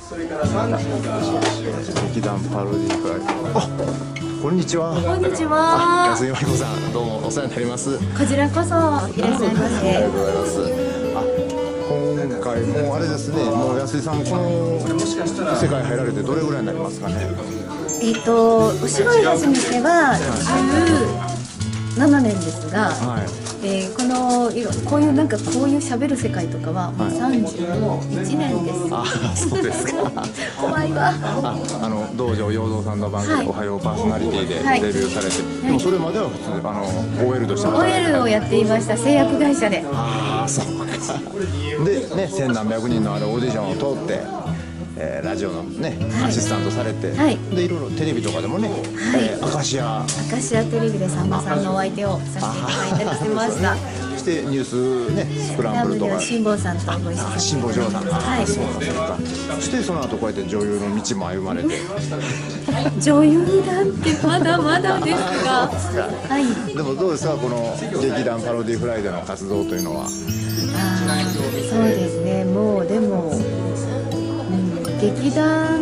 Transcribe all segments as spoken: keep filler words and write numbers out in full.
劇団パロディフライ。あ、こんにちは。 こんにちは。 安井真理子さん、どうもお世話になります。 こちらこそいらっしゃいませ。 ありがとうございます。あ、今回もうあれですね。もう安井さんもこの世界入られてどれぐらいになりますかね。 えっとお芝居始めてはじゅうななねんですが、はい、えー、このこういうなんかこういう喋る世界とかはもうさんじゅういちねんです。 あ、そうですか。 怖いわ。 あ、あの道場陽三さんの番組、はい、おはようパーソナリティでデビューされて、はい、でもそれまでは普通あの オーエル としてオーエル をやっていました。製薬会社で。 ああ、そうか。でね、千何百人のあれオーディションを通って。えー、ラジオのね、はい、アシスタントされて、はい、でいろいろテレビとかでもね、はい、えー、アカシアアカシアテレビでさんまさんのお相手をさせていただいたりしました。 そしてニュースね、スクランブルとか辛坊さんとご一緒させていただいて、 辛坊さん、はい、そうかそうか。そしてその後こうやって女優の道も歩まれて女優なんてまだまだですがはい。 でもどうですか、この劇団パロディフライデーの活動というのは。あ、 そうですね、もうでも劇団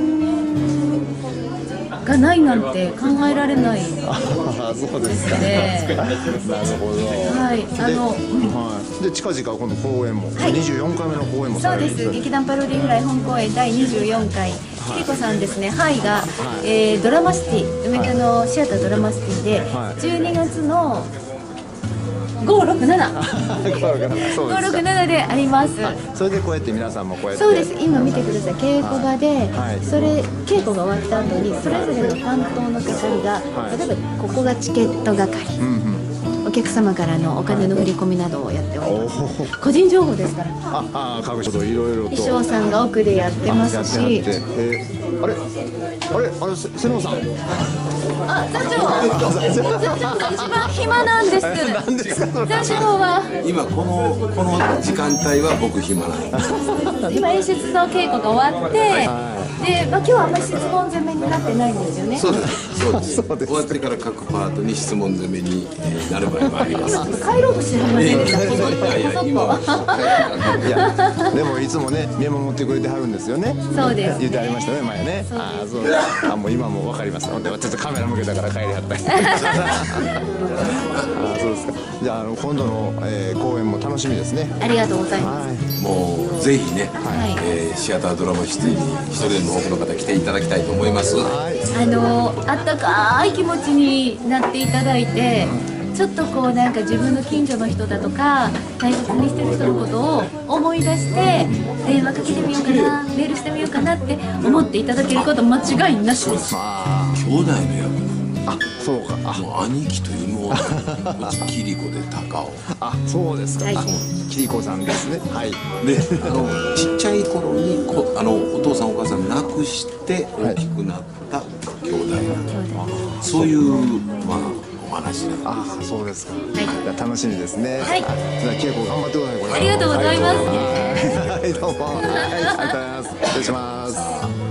がないなんて考えられないですね。 あ、そうですか。なるほど。 はい、あの、 はい。で近々今度公演も、はい、にじゅうよんかいめの公演もされる。 そうです。劇団パロディフライ本公演だいにじゅうよんかい。キリコさんですね。ハイが、はい、えー、ドラマシティ梅田のシアタードラマシティで、はい、じゅうにがつのごろくななごろくななであります。 それでこうやって皆さんもこうやって。 そうです。今見てください。稽古場で、はい、それ稽古が終わった後にそれぞれの担当の係が、はい、例えばここがチケット係、うんうん、お客様からのお金の振り込みなどをやっております。個人情報ですから。 ああ、各所いろいろと衣装さんが奥でやってますし。 あ、えー、あれあれあれ瀬野さん。 あ、座長。座長が一番暇なんです。 なんですか。 座長は今このこの時間帯は僕暇ない。 今演出の稽古が終わって、で、まあ今日はあんまり質問攻めになってないんですよね。 そうです。そうです。終わってから各パートに質問攻めになる場合もあります。 帰ろうとしてはりませんでした。 いやいや今は。 いやでもいつもね見守ってくれてはるんですよね。 そうです。 言ってありましたね前ね。ああ、そう。あ、もう今もわかります。ほんでちょっとカメラ向けたから帰りはった。あ、そうですか。じゃあ、あの今度の、えー、公演も楽しみですね。 ありがとうございます。はい、 もうぜひね、はい、えー、シアタードラマシティに一人でも多くの方来ていただきたいと思います。はい、 あのあったかい気持ちになっていただいて、ちょっとこうなんか自分の近所の人だとか大切にしてる人のことを思い出して電話かけてみようかな、メールしてみようかなって思っていただけること間違いなしです。 兄弟の役。 あ、そうか。あ、 もう兄貴と妹、うちキリコで高尾。 あ、そうですか。はい、キリコさんですね。はい。 で、あのちっちゃい頃にこあのお父さんお母さん亡くして大きくなった兄弟。はい、そういうまあお話で。 あ、そうですか。はい。楽しみですね。 はい。 じゃあ稽古頑張ってください。 ありがとうございます。 はい、どうも。はい、ありがとうございます。失礼します。